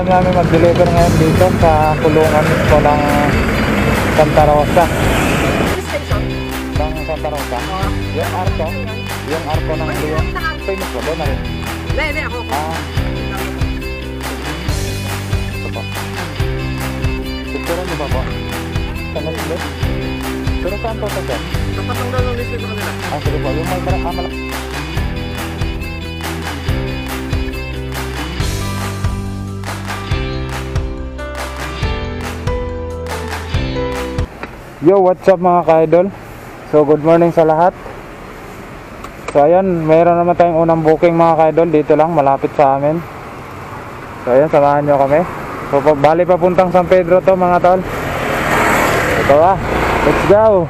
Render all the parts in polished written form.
namin mag-deliver ngayon dito sa kulungan ko ng Santa Rosa. Ng Santa Rosa? Yung arko? Yung arko ng Leon? Famous ba doon na rin? Hindi, ako. Ito po. Picture niyo ba po? Saan na sila? Pero saan po ito siya? Kapatong daw ng list nito kanila. Sige po, yung may malaki. Yo, what's up mga ka-idol? So, good morning sa lahat. So, ayan, mayroon naman tayong unang booking mga ka-idol. Dito lang, malapit sa amin. So, ayan, samahan nyo kami. So, bali papuntang San Pedro to mga tol. Ito let's go!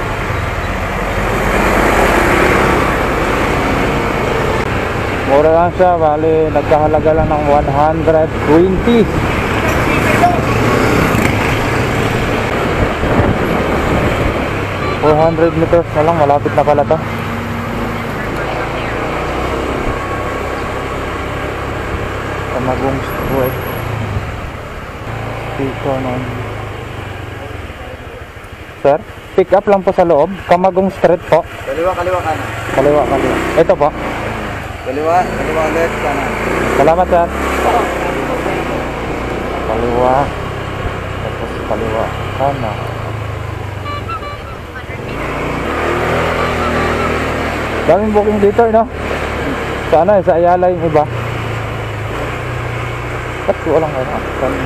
Mura lang siya, bali nagkahalaga lang ng 120. 400 meters na lang, malapit na pala to. Kamagong Street. Sir, pick up lang po sa loob. Kamagong Street po. Kaliwa kanan. Kaliwa. Ito po. Kaliwa ulit kanan. Salamat sir. Kaliwa. Tapos kaliwa kanan. Daming booking dito, no? Sana sa Ayala yung iba. Ba't ko walang ano?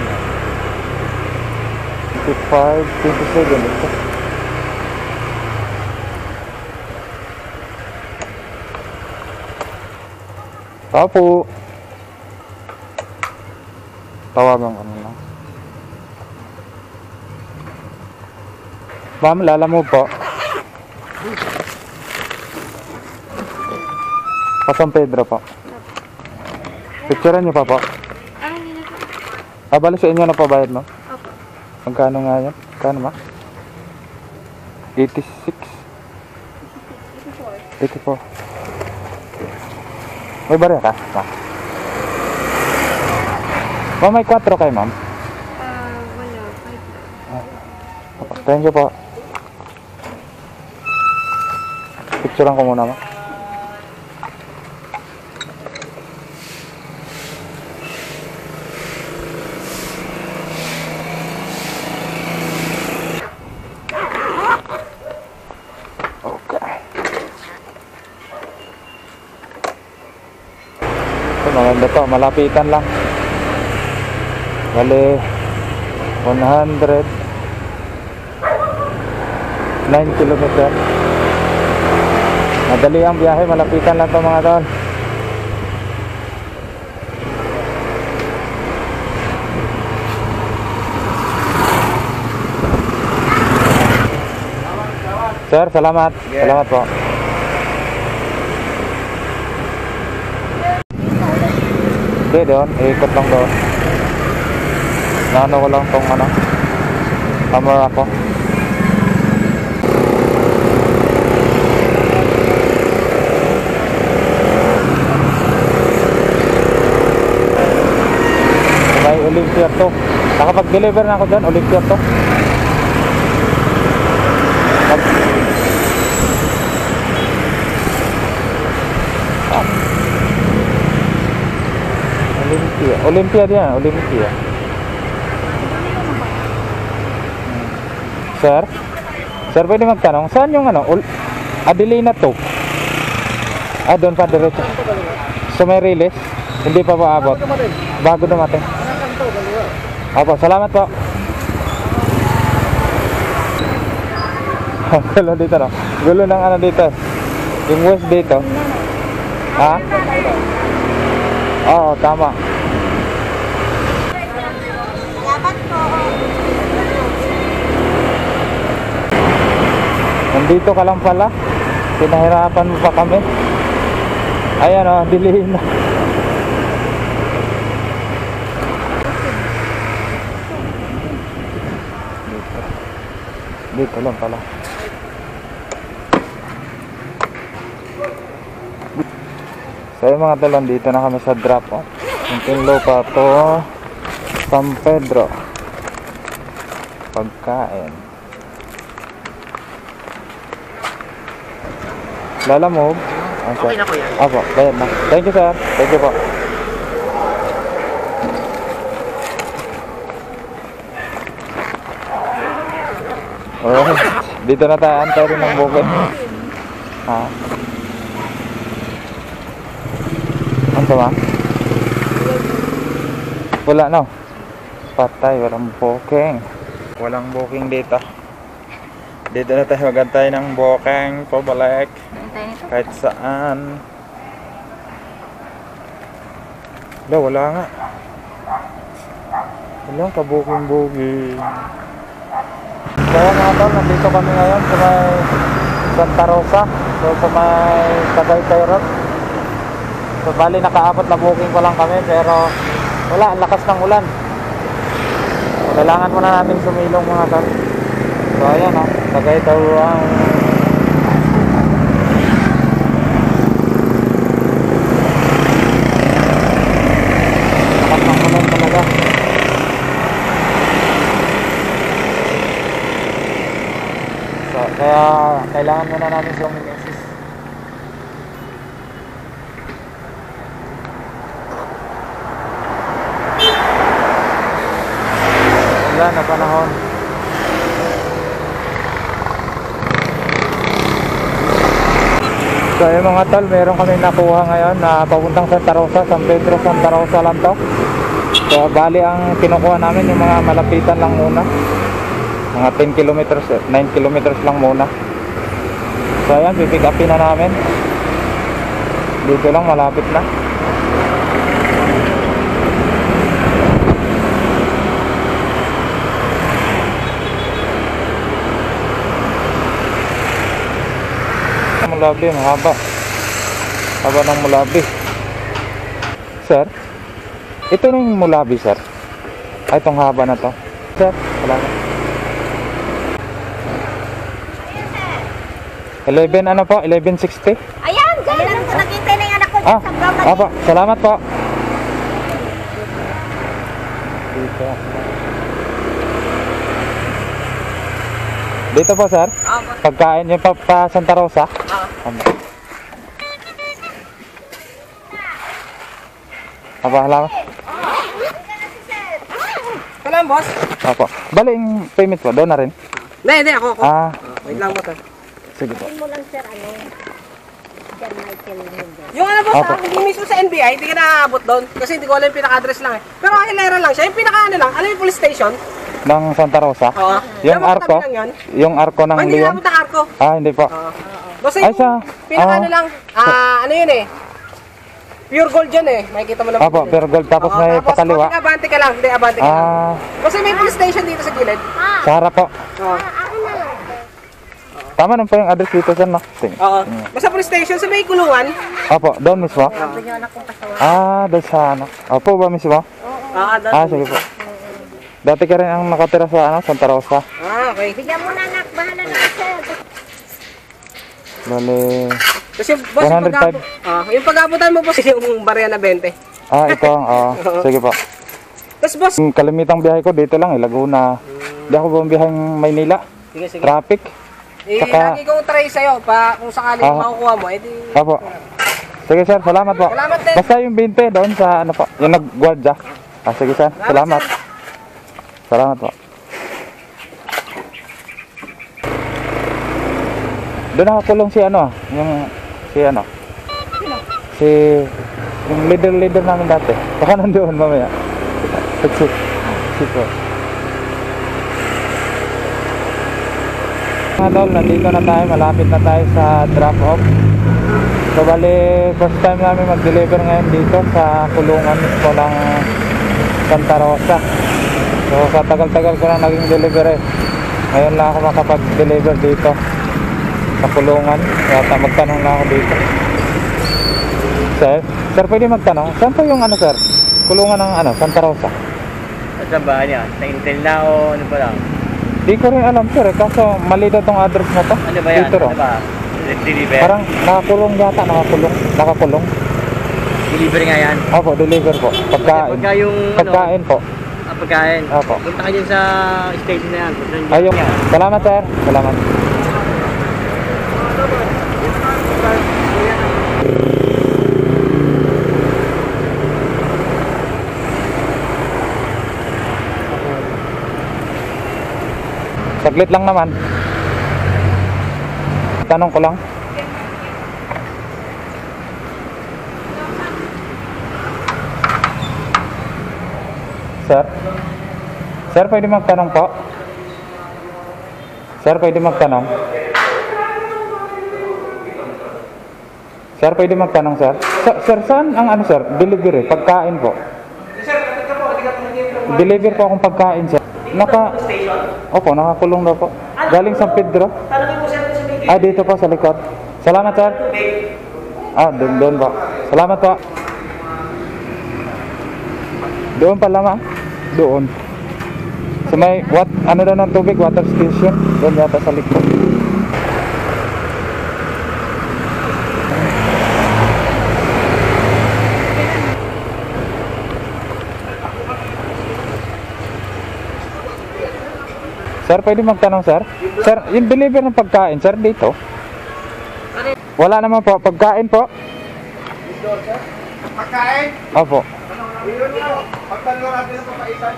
25, 27 ito. Apo. Tawagan ko na lang. Ma'am, lalamu po. Pa San Pedro po. Picturean niyo pa po. Bali sa inyo na pa bayad mo? Opo. Magkano nga yan? Magkano ma? 86. 84. May barya ka? Ma? Ma'am, may 4 kayo ma'am? Wala. 5. Thank you po. Picturean ko muna ma. Maganda to, malapitan lang. Bale 109 kilometer. Madali ang biyahe, malapitan lang to mga tol. Sir, salamat. Yeah. Salamat po. Hindi doon, ikot lang doon. Naano ko lang tong camera ko. May Olympia to. Nakapag-deliver na ako dyan, Olympia to. Olympia dia, Olympia. Sir? Sir, pwede magtanong, saan yung Adelina to? Doon pa diretso. So may release? Hindi pa paabot? Bago dumating. Opo, salamat po. Gulo dito no? Gulo ng dito. Yung west dito. Ha? Oo, tama. Nandito ka lang pala. Pinahirapan mo pa kami. Ayan o, dilihin na. Dito lang pala. So yung mga talon, dito na kami sa drop. Yung low pa to San Pedro. Pagkain. Lalamove. Okay na, kuya. Apo, bayad na. Thank you, sir. Thank you po. Oh, dito na tayo. Antay rin ng bukid. Ha? Ano ba? Wala, no? Patay, walang booking. Walang booking dito. Dito na tayo magantay ng booking. Pabalik. Kahit saan. Wala nga. Wala ka booking. Kaya nga tol, nandito kami ngayon sa may Santa Rosa. So sa may Tagaytay Road. So bali nakaabot na booking ko lang kami, pero wala, ang lakas ng ulan. So, kailangan muna natin sumilong mga tol. So ayan o, Tagaytay ang lakas ng ulan talaga. So kaya kailangan muna natin sumimesis. Wala na panahon. So yung mga tol, meron kami nakuha ngayon na papuntang Santa Rosa, San Pedro, Santa Rosa lang to. So bali ang kinukuha namin yung mga malapitan lang muna. Mga 10 kilometers, 9 kilometers lang muna. So ayan, pipick upin na namin. Dito lang, malapit na. Mulabi, mahaba. Haba ng Mulabi. Sir, ito na yung Mulabi, sir. Ay, itong haba na to. Sir, salamat. 11 ano po? 1160? Ayan, dyan lang po nakita na yung anak ko Ah, sa Brahman. apa, salamat po. Dito. Dito po, sir. Pagkain niyo pa Santa Rosa. Apa, salamat. Wala, boss. Apo. Bali yung payment po, doon na rin. Hindi, ako. Ah, Wait lang mo to. sige po. Mo lang sir, ano, dyan Michael Mendez. Yung ano, boss, Apo. hindi mismo sa NBI, hindi ka naaabot doon. Kasi hindi ko alam yung pinaka-address lang eh. Pero hilera lang siya. Yung pinaka-ano lang, alam yung police station? Ng Santa Rosa? Oo. Yung Alam mo, arko? katabi lang yun? Yung arko ng Hindi Leon? naabot ang arko. Ah, hindi po. Oo. Basta Ay, yung siya. pinaka-ano lang, ano yun eh. Pure gold yun eh. Makikita mo naman. Apo, yun. pero gold tapos Oo, may tapos pakaliwa. konting abante ka lang. Hindi, abante ka lang. Ah, Kasi may police station dito sa gilid. sa harap po. Oo. Akin na lang. Tama naman po yung address dito, sir, no? Ting. Oo. Basta police station sa may kulungan. Opo, doon mismo. Sabi niyo anak kong kasawa. Ah, doon sa ano. Opo ba mismo? Doon. Ah, sige po. Dati ka rin ang nakatira sa ano, Santa Rosa. Okay. Bigyan mo na anak, bahala na sir. Bale. Kasi boss, yung 105. yung pag-abutan mo boss, yung barya na 20. Ah, ito. Sige po. Tapos boss, Yung kalimitang biyahe ko dito lang, Laguna. Hindi ako bumibiyaheng Maynila. sige. Traffic. Saka- Lagi kong try sa'yo, kung sakali makukuha mo, edi... Opo. Sige, sir. Salamat po. Salamat din. Basta yung 20 doon sa ano po, yung nag-guardia. Ah, sige, sir. Salamat. sir. Salamat po. Doon nakakulong si ano, si yung leader namin dati. Baka nandoon mamaya. Siko. Mga tol, nandito na tayo, malapit na tayo sa drop off. So bali, first time namin mag-deliver ngayon dito sa kulungan mismo ng Santa Rosa. So sa tagal-tagal ko na naging delivery, ngayon lang ako makapag-deliver dito sa kulungan. Kaya magtanong na ako dito. Sir, pwede magtanong, saan po yung ano, sir? Kulungan ng ano, Santa Rosa? Saan ba niya? Sa Intel na o ano pa lang? Di ko rin alam, sir, kaso mali daw tong address mo to. Ano ba yan? Dito ro. Ano ba? Deliver? Parang nakakulong yata, nakakulong. Deliver nga yan. Opo, deliver po. Pagkain. Pagka yung Pagkain po. pagkain. Opo. Punta ka dyan sa station na yan. Ayun. Salamat sir. Salamat. Saglit lang naman. Tanong ko lang. Sir? Sir, pwede magtanong po? Sir, pwede magtanong? Sir, pwede magtanong, sir? Sir, saan ang ano, sir? Delivery, pagkain po. Deliver po akong pagkain, sir. Opo, nakakulong daw po. Galing San Pedro. Ah, dito po sa likod. Salamat, sir. Ah, doon po. Salamat po. Doon pala ma. Doon. Sa may, ano daw ng tubig, water station. Doon yata sa likod. Sir, pwede magtanong, sir? Sir, yung deliver ng pagkain, sir, dito? Wala naman po. Pagkain po? Pagkain? Opo. Yun na. Pagtanong natin ng papaitan.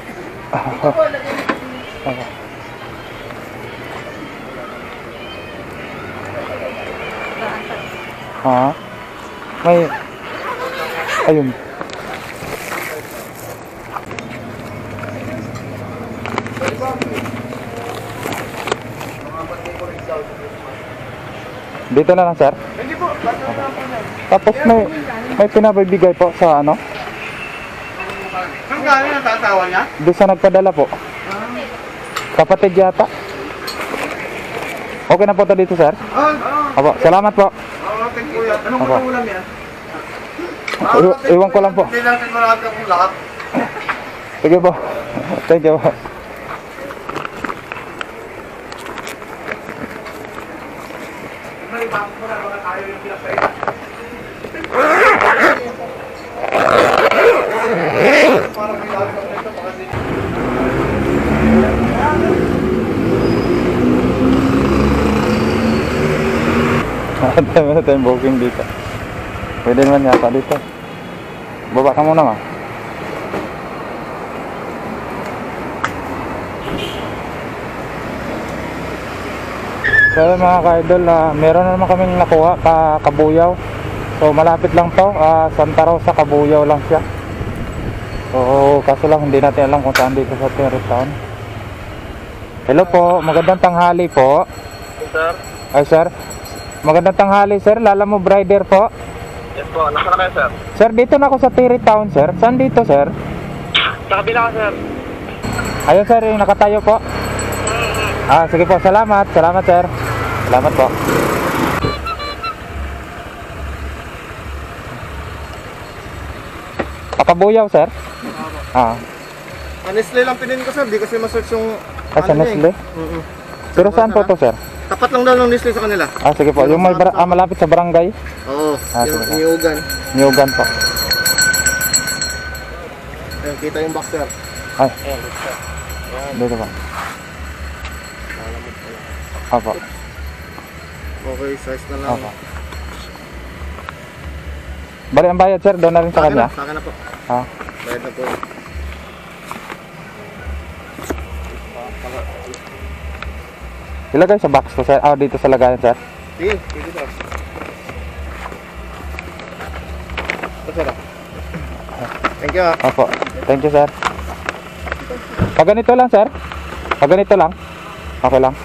Ha? May... Ayun. Dito na lang, sir. Hindi po. Tapos may pinabibigay po sa ano? Saan galing ang tatawa niya? Doon sa nagpadala po. Kapatid yata. Okay na po to dito, sir? Opo, salamat po. Thank you. Anong Opo. ulam yan? Iwan ko lang po. Hindi natin malaki kung lahat. Sige po. Thank you po. Dami na tayong booking dito. Pwede naman yata dito. Baba ka muna nga. So mga ka-idol, meron na naman kaming nakuha Kabuyaw. So malapit lang to, Santa Rosa, Kabuyaw lang siya. So kaso lang hindi natin alam kung saan dito sa Terrytown. Hello po, magandang tanghali po. Sir? Ay sir, magandang tanghali sir, Lalamove Rider po. Yes po, nasa na kayo sir? Sir, dito na ako sa Terrytown sir. Saan dito sir? Sa kabila ka sir. Ayun sir, yung nakatayo po. Sige po, salamat. Salamat sir. Salamat po. Kabuyaw sir? Nestle lang pinin ko sir, di kasi ma-search yung... Sa Nestle? Pero saan po to sir? Tapat lang daw ng Nestle sa kanila. Sige po, yung may malapit sa barangay? Oo, sige po. Niyugan. Niyugan po. Ayun, kita yung box sir. Ay, dito po. Opo. Okay, size na lang. Opo. Bali ang bayad sir, doon na rin sa kanya? Sa akin na po. Bayad na po. Ilagay sa box to sir. Dito sa lagayan sir. Sige, sige sir. Ito sir. Thank you. Opo. Thank you sir. Pag ganito lang sir. Pag ganito lang. Okay lang.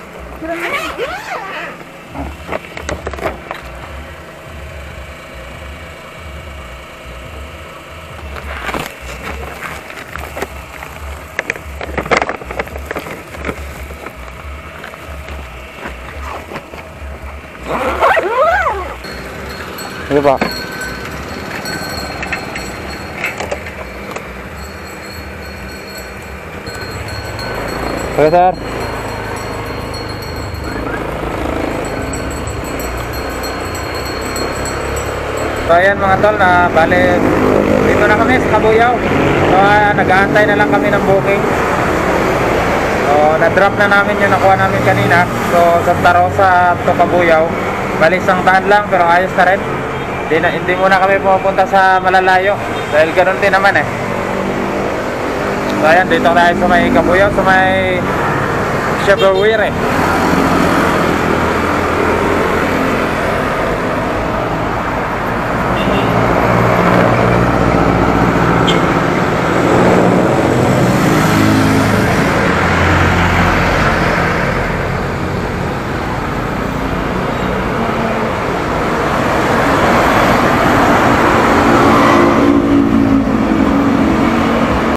Sige ba? Sige sir. So ayan mga tol, bale Dito na kami sa Kabuyaw. So, nag-aantay na lang kami ng booking. So, na-drop na namin yung nakuha namin kanina. So, Santa Rosa to Kabuyaw. Bali, isang daan lang, pero ayos na rin. Hindi muna kami pupunta sa malalayo. Dahil ganun din naman eh. So, ayan, dito tayo sa may Kabuyaw, sa may Chevrolet eh.